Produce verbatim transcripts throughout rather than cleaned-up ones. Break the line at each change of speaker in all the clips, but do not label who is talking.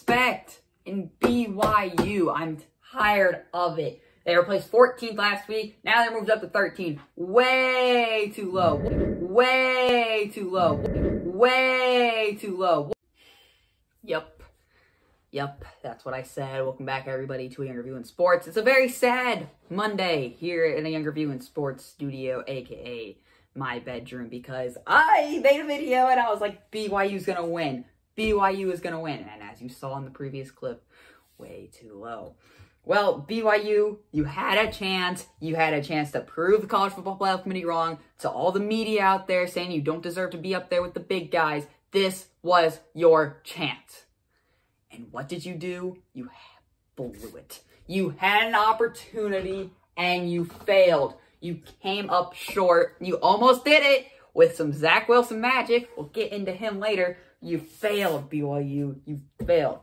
respect in B Y U. I'm tired of it. They were placed fourteenth last week. Now they're moved up to thirteen. Way too low. Way too low. Way too low. Yep. Yep, that's what I said. Welcome back, everybody, to A Younger View in Sports. It's a very sad Monday here in A Younger View in Sports studio, a k a my bedroom, because I made a video and I was like, B Y U's gonna win. B Y U is gonna win. And as you saw in the previous clip, way too low. Well, B Y U, you had a chance. You had a chance to prove the College Football Playoff Committee wrong. To all the media out there saying you don't deserve to be up there with the big guys, this was your chance. And what did you do? You blew it. You had an opportunity and you failed. You came up short. You almost did it with some Zach Wilson magic. We'll get into him later. You failed, B Y U. You failed.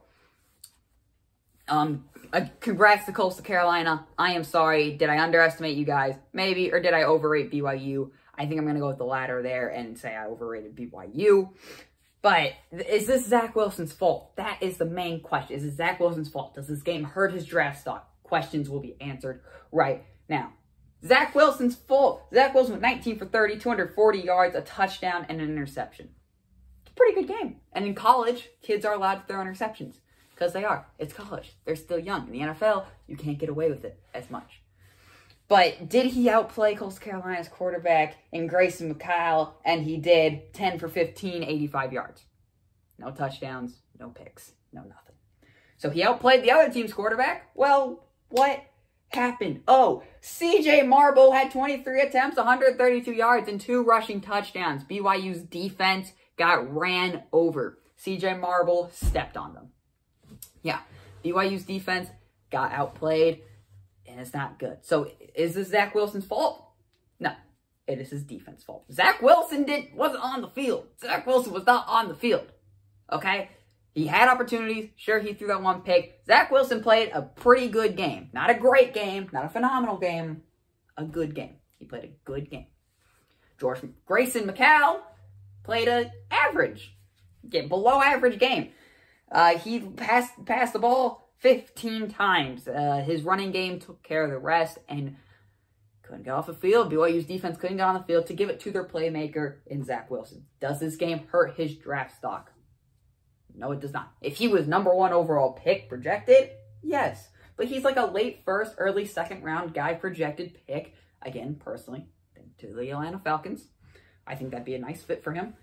Um, uh, congrats to Coastal Carolina. I am sorry. Did I underestimate you guys? Maybe. Or did I overrate B Y U? I think I'm going to go with the latter there and say I overrated B Y U. But is this Zach Wilson's fault? That is the main question. Is it Zach Wilson's fault? Does this game hurt his draft stock? Questions will be answered right now. Zach Wilson's fault. Zach Wilson went nineteen for thirty, two hundred forty yards, a touchdown, and an interception. It's a pretty good game. And in college, kids are allowed to throw interceptions. Because they are. It's college. They're still young. In the N F L, you can't get away with it as much. But did he outplay Coastal Carolina's quarterback in Grayson McCall? And he did. ten for fifteen, eighty-five yards. No touchdowns, no picks, no nothing. So he outplayed the other team's quarterback? Well, what happened? Oh, C J Marble had twenty-three attempts, one hundred thirty-two yards, and two rushing touchdowns. B Y U's defense got ran over. C J Marble stepped on them. Yeah, B Y U's defense got outplayed, and it's not good. So is this Zach Wilson's fault? No, it is his defense's fault. Zach Wilson did, wasn't on the field. Zach Wilson was not on the field, okay? He had opportunities. Sure, he threw that one pick. Zach Wilson played a pretty good game. Not a great game, not a phenomenal game, a good game. He played a good game. George Grayson McCall played an average, get below average game. Uh, he passed passed the ball fifteen times. Uh, his running game took care of the rest and couldn't get off the field. B Y U's defense couldn't get on the field to give it to their playmaker in Zach Wilson. Does this game hurt his draft stock? No, it does not. If he was number one overall pick projected, yes. But he's like a late first, early second round guy projected pick. Again, personally, to the Atlanta Falcons. I think that'd be a nice fit for him.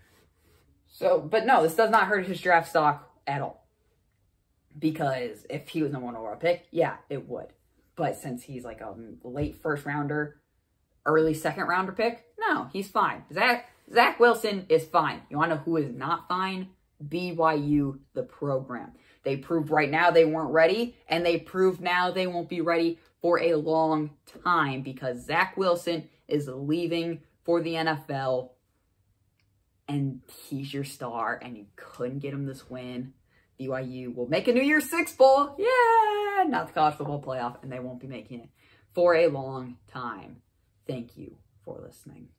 So, but no, this does not hurt his draft stock at all. Because if he was number one overall pick, yeah, it would. But since he's like a late first rounder, early second rounder pick, no, he's fine. Zach, Zach Wilson is fine. You want to know who is not fine? B Y U, the program. They proved right now they weren't ready, and they proved now they won't be ready for a long time because Zach Wilson is leaving for the N F L. And he's your star, and you couldn't get him this win. B Y U will make a New Year's Six Bowl. Yeah! Not the College Football Playoff, and they won't be making it for a long time. Thank you for listening.